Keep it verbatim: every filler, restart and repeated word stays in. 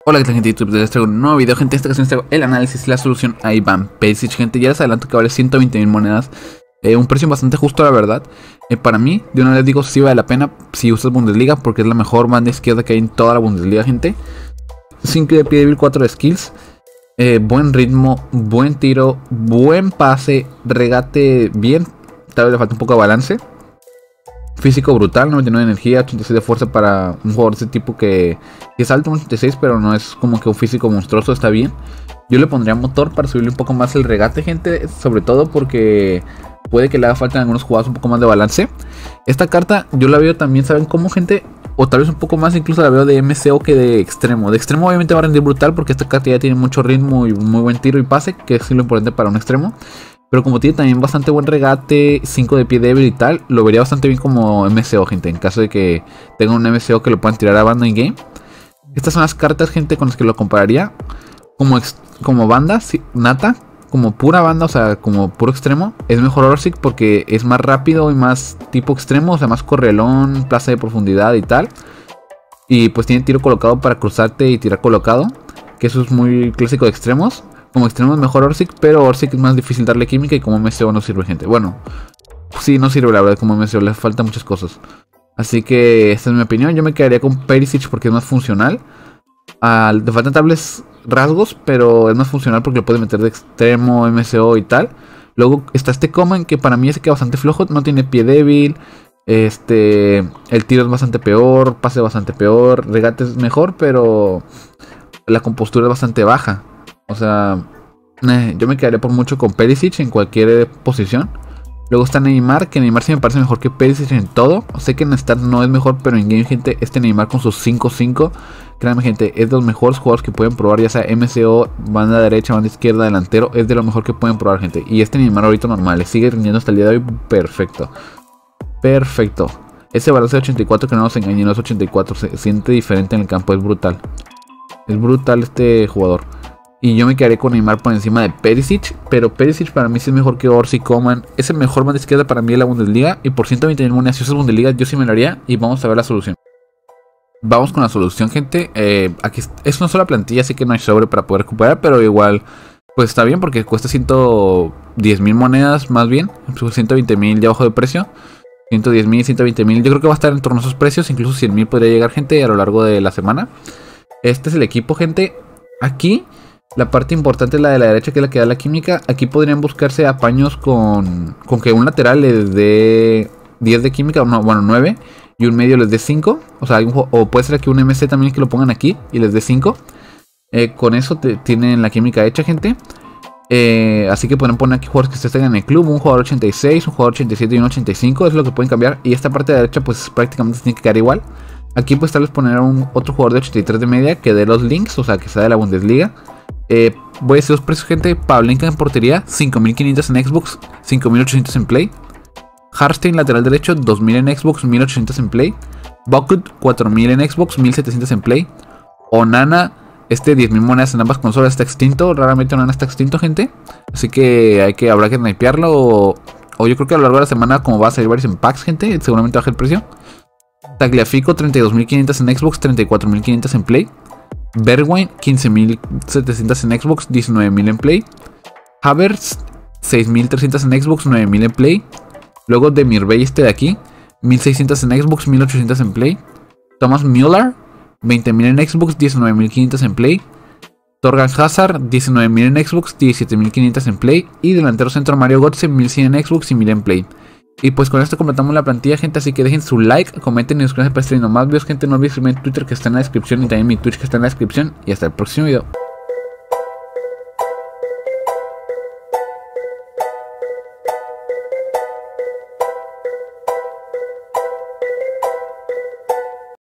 Hola, ¿qué tal, gente de YouTube? Les traigo un nuevo video, gente. En esta ocasión les traigo el análisis y la solución a Ivan Perisic, gente. Ya les adelanto que vale ciento veinte mil monedas, eh, un precio bastante justo, la verdad. eh, Para mí, de una vez digo, sí vale la pena si usas Bundesliga, porque es la mejor banda izquierda que hay en toda la Bundesliga, gente. cinco de pie débil, cuatro de skills, eh, buen ritmo, buen tiro, buen pase, regate bien. Tal vez le falta un poco de balance. Físico brutal, noventa y nueve de energía, ochenta y seis de fuerza para un jugador de ese tipo que, que es alto, un ochenta y seis, pero no es como que un físico monstruoso, está bien. Yo le pondría motor para subirle un poco más el regate, gente, sobre todo porque puede que le haga falta en algunos jugadores un poco más de balance. Esta carta yo la veo también, ¿saben cómo, gente? O tal vez un poco más, incluso la veo de M C O que de extremo. De extremo obviamente va a rendir brutal porque esta carta ya tiene mucho ritmo y muy buen tiro y pase, que es lo importante para un extremo. Pero como tiene también bastante buen regate, cinco de pie débil y tal, lo vería bastante bien como M C O, gente. En caso de que tenga un M C O que lo puedan tirar a banda in game. Estas son las cartas, gente, con las que lo compararía. Como, como banda, sí, nata, como pura banda, o sea, como puro extremo. Es mejor Orsic porque es más rápido y más tipo extremo, o sea, más correlón, plaza de profundidad y tal. Y pues tiene tiro colocado para cruzarte y tirar colocado, que eso es muy clásico de extremos. Como extremo es mejor Orsic, pero Orsic es más difícil darle química y como M C O no sirve, gente. Bueno, sí, no sirve la verdad como M C O, le faltan muchas cosas. Así que esta es mi opinión. Yo me quedaría con Perisic porque es más funcional. Uh, le faltan tables rasgos, pero es más funcional porque lo puede meter de extremo, M C O y tal. Luego está este Coman, que para mí es que bastante flojo, no tiene pie débil. Este, el tiro es bastante peor, pase bastante peor, regate es mejor, pero la compostura es bastante baja. O sea, eh, yo me quedaría por mucho con Perisic en cualquier posición. Luego está Neymar, que Neymar sí me parece mejor que Perisic en todo. Sé que en Stats no es mejor, pero en game, gente, este Neymar con sus cinco cinco, créanme, gente, es de los mejores jugadores que pueden probar, ya sea M C O, banda derecha, banda izquierda, delantero. Es de lo mejor que pueden probar, gente. Y este Neymar ahorita normal, le sigue rindiendo hasta el día de hoy perfecto. Perfecto. Ese balance de ochenta y cuatro, que no nos engañe, no es ochenta y cuatro, se siente diferente en el campo, es brutal. Es brutal este jugador. Y yo me quedaré con Neymar por encima de Perisic. Pero Perisic para mí sí es mejor que Orsic, Coman. Es el mejor banda izquierda para mí de la Bundesliga. Y por ciento veinte mil monedas, si usas Bundesliga, yo sí me lo haría. Y vamos a ver la solución. Vamos con la solución, gente. eh, Aquí es una sola plantilla, así que no hay sobre para poder recuperar. Pero igual, pues está bien porque cuesta ciento diez mil monedas más bien. ciento veinte mil ya bajo de precio. ciento diez mil, ciento veinte mil. Yo creo que va a estar en torno a esos precios. Incluso cien mil podría llegar, gente, a lo largo de la semana. Este es el equipo, gente. Aquí la parte importante es la de la derecha, que es la que da la química. Aquí podrían buscarse apaños con, con que un lateral les dé diez de química, no, bueno, nueve. Y un medio les dé cinco. O sea, hay un, o puede ser aquí un M C también que lo pongan aquí y les dé cinco. Eh, con eso te, tienen la química hecha, gente. Eh, así que pueden poner aquí jugadores que estén en el club. Un jugador ochenta y seis, un jugador ochenta y siete y un ochenta y cinco. Es lo que pueden cambiar. Y esta parte de la derecha pues prácticamente tiene que quedar igual. Aquí pues tal vez poner a un otro jugador de ochenta y tres de media que dé los links, o sea que sea de la Bundesliga. Eh, voy a decir los precios, gente. Pavlenka en portería, cinco mil quinientos en Xbox, cinco mil ochocientos en Play. Harstein lateral derecho, dos mil en Xbox, mil ochocientos en Play. Bucket, cuatro mil en Xbox, mil setecientos en Play. Onana, este diez mil monedas en ambas consolas, está extinto. Raramente Onana está extinto, gente. Así que, hay que habrá que snipearlo. O, o yo creo que a lo largo de la semana, como va a salir varios en packs, gente, seguramente baja el precio. Tagliafico, treinta y dos mil quinientos en Xbox, treinta y cuatro mil quinientos en Play. Bergwijn, quince mil setecientos en Xbox, diecinueve mil en Play. Havertz, seis mil trescientos en Xbox, nueve mil en Play. Luego Demirbay, este de aquí, mil seiscientos en Xbox, mil ochocientos en Play. Thomas Müller, veinte mil en Xbox, diecinueve mil quinientos en Play. Torgan Hazard, diecinueve mil en Xbox, diecisiete mil quinientos en Play. Y delantero centro Mario Götze, mil cien en Xbox y mil en Play. Y pues con esto completamos la plantilla, gente, así que dejen su like, comenten y suscríbanse para estar viendo más videos, gente. No olviden seguirme en Twitter, que está en la descripción, y también mi Twitch, que está en la descripción. Y hasta el próximo video.